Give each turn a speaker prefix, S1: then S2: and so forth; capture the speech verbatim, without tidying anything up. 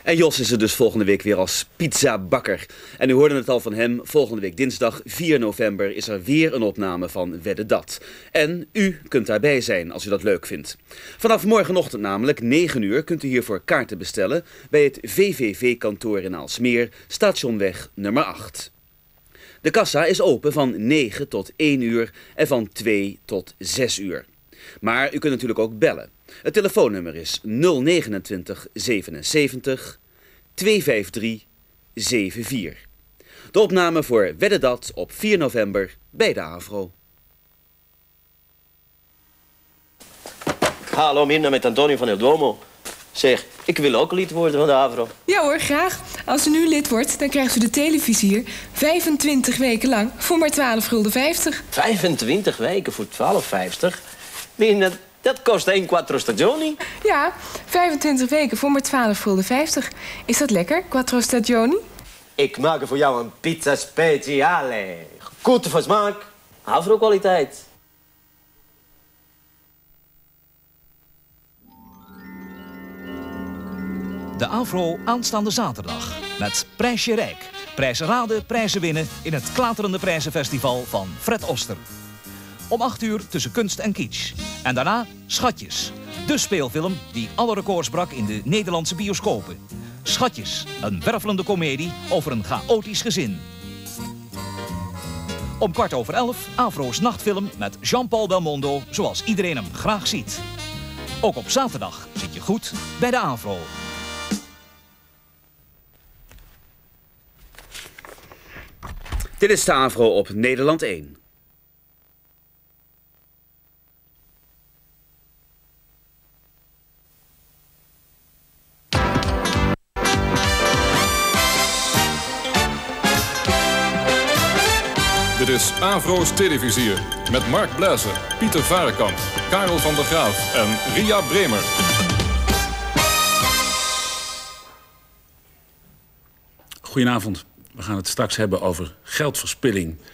S1: En Jos is er dus volgende week weer als pizzabakker. En u hoorde het al van hem, volgende week dinsdag vier november is er weer een opname van Wedde Dat. En u kunt daarbij zijn als u dat leuk vindt. Vanaf morgenochtend namelijk, negen uur, kunt u hiervoor kaarten bestellen bij het V V V-kantoor in Aalsmeer, Stationweg nummer acht. De kassa is open van negen tot één uur en van twee tot zes uur. Maar u kunt natuurlijk ook bellen. Het telefoonnummer is nul negenentwintig zevenenzeventig tweehonderdvijfentdrie vierenzeventig. De opname voor Wedde Dat op vier november bij de AVRO.
S2: Hallo, Mirna met Antonio van El Duomo. Zeg, ik wil ook lid worden van de AVRO.
S3: Ja hoor, graag. Als u nu lid wordt, dan krijgt u de televisie hier vijfentwintig weken lang voor maar twaalf gulden vijftig.
S2: vijfentwintig weken voor twaalf vijftig? Mirna, dat kost één quattro stagioni.
S3: Ja, vijfentwintig weken voor maar twaalf gulden vijftig. Is dat lekker, quattro stagioni?
S2: Ik maak er voor jou een pizza speciale. Goed van smaak, AVRO-kwaliteit.
S4: De AVRO aanstaande zaterdag met Prijsje Rijk. Prijzen raden, prijzen winnen in het Klaterende Prijzenfestival van Fred Oster. Om acht uur tussen kunst en kitsch. En daarna Schatjes. De speelfilm die alle records brak in de Nederlandse bioscopen. Schatjes, een wervelende komedie over een chaotisch gezin. Om kwart over elf AVRO's nachtfilm met Jean-Paul Belmondo zoals iedereen hem graag ziet. Ook op zaterdag zit je goed bij de AVRO.
S1: Dit is de AVRO op Nederland één.
S5: Dit is AVRO's Televisier met Mark Blazer, Pieter Varekamp, Karel van der Graaf en Ria Bremer.
S6: Goedenavond. We gaan het straks hebben over geldverspilling